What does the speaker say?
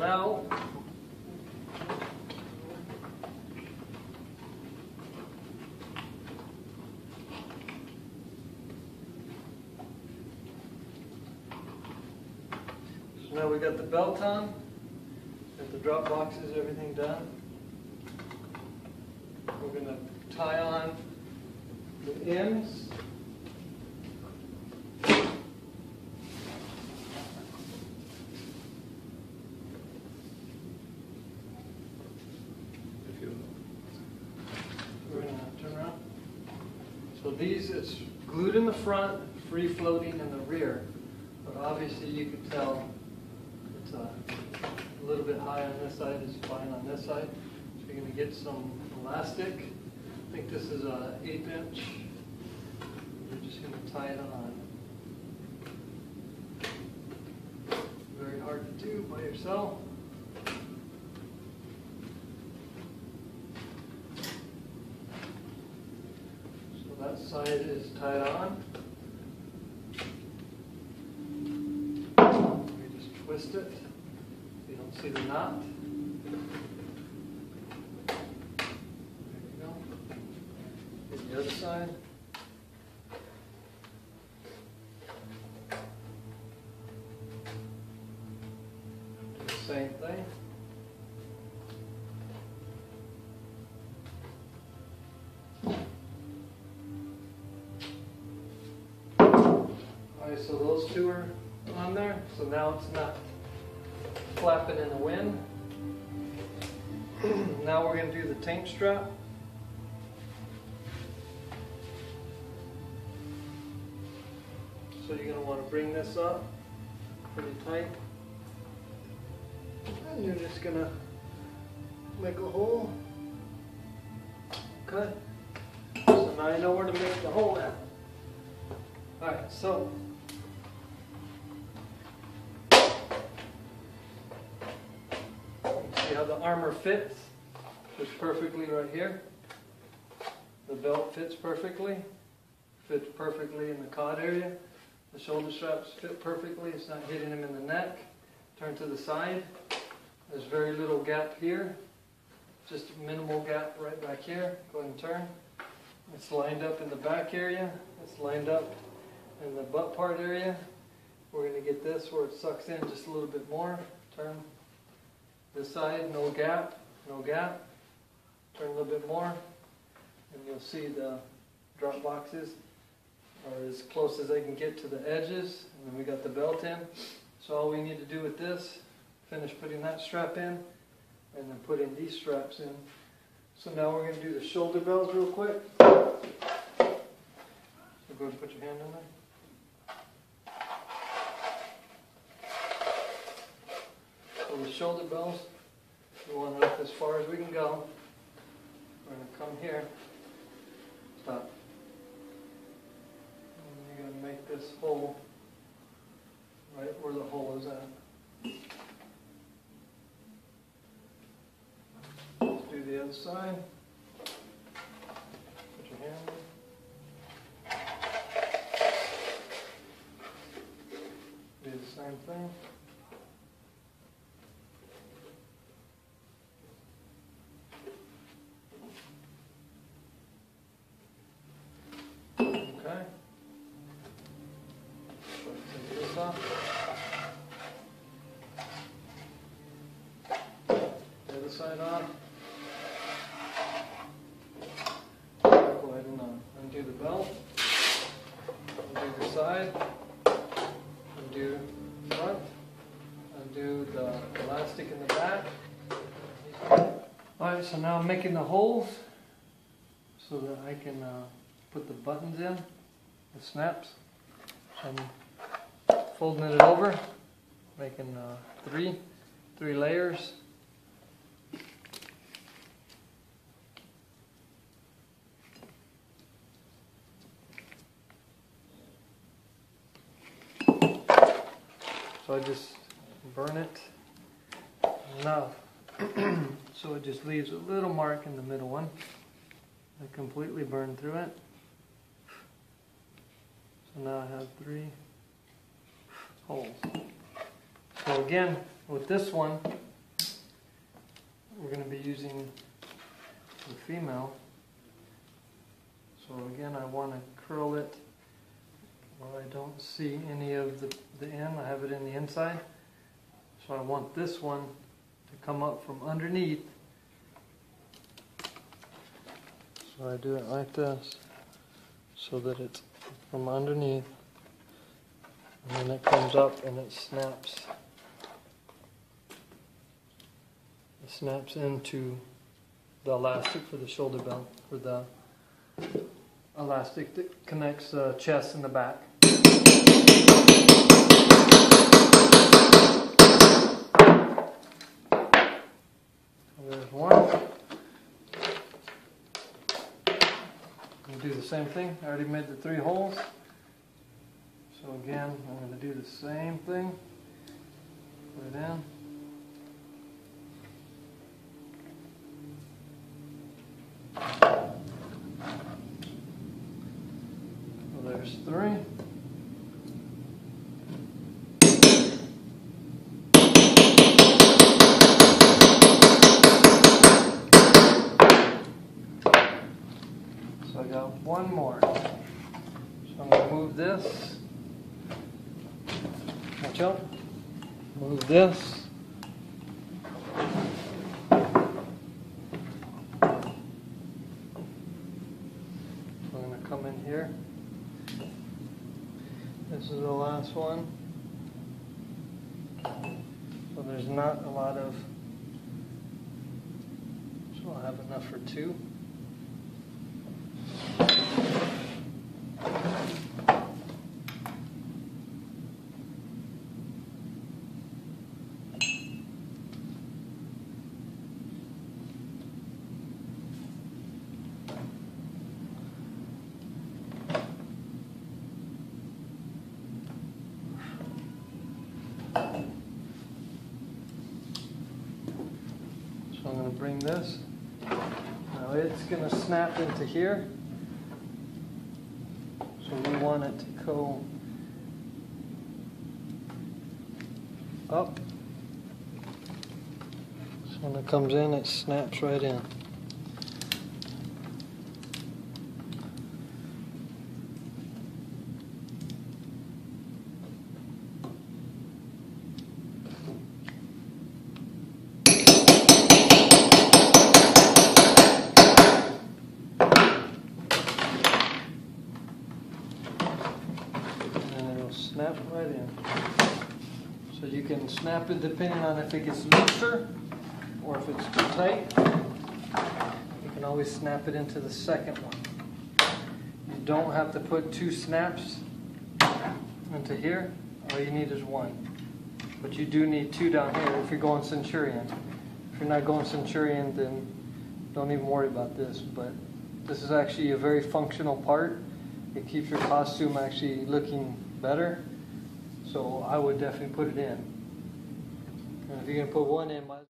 now we got the belt on, got the drop boxes, everything done. We're going to tie on the ends. We're going to turn around. So these, it's glued in the front, free floating in the rear. But obviously you can tell it's a little bit high on this side, it's fine on this side. So you're going to get some elastic. I think this is a 1/8 inch. You're just going to tie it on. Very hard to do by yourself. So that side is tied on. Twist it so you don't see the knot. There you go. Get the other side. Do the same thing. Alright, so those two are on there, so now it's not flapping in the wind. Now we're going to do the tank strap. So you're going to want to bring this up pretty tight, and you're just going to make a hole. Okay, so now you know where to make the hole at. Alright, so see how the armor fits perfectly right here. The belt fits perfectly in the cod area. The shoulder straps fit perfectly, it's not hitting him in the neck. Turn to the side. There's very little gap here, just a minimal gap right back here. Go ahead and turn. It's lined up in the back area, it's lined up in the butt part area. We're going to get this where it sucks in just a little bit more. Turn. This side, no gap, no gap. Turn a little bit more, and you'll see the drop boxes are as close as I can get to the edges. And then we got the belt in. So all we need to do with this, finish putting that strap in, and then putting these straps in. So now we're going to do the shoulder bells real quick. So go ahead and put your hand in there. So the shoulder bells, we want it up as far as we can go. We're going to come here, stop. And you're going to make this hole right where the hole is at. Let's do the other side. Put your hand in. Do the same thing. Okay. Take this off. The other side on. Go ahead and undo the belt. Undo the side. Undo the front. Undo the elastic in the back. Alright, so now I'm making the holes so that I can put the buttons in, the snaps. So I'm folding it over, making three layers. So I just burn it enough so it just leaves a little mark in the middle one. I completely burned through it. So now I have 3 holes. So again, with this one, we're going to be using the female. So again, I want to curl it where I don't see any of the end. I have it in the inside. So I want this one to come up from underneath. So I do it like this, so that it's from underneath, and then it comes up and it snaps. It snaps into the elastic for the shoulder belt, for the elastic that connects the chest and the back. There's one. Do the same thing. I already made the 3 holes. So again, I'm going to do the same thing. Put it in. So there's 3. So I got one more. So I'm going to move this. Watch out. Move this. So I'm going to come in here. This is the last one. So there's not a lot of, so I'll have enough for 2. So I'm going to bring this. Now it's going to snap into here. So we want it to go up. So when it comes in, it snaps right in. Snap right in. So you can snap it depending on if it gets looser or if it's too tight. You can always snap it into the second one. You don't have to put 2 snaps into here. All you need is 1. But you do need 2 down here if you're going Centurion. If you're not going Centurion, then don't even worry about this. But this is actually a very functional part. It keeps your costume actually looking better. So I would definitely put it in. And if you're going to put 1 in,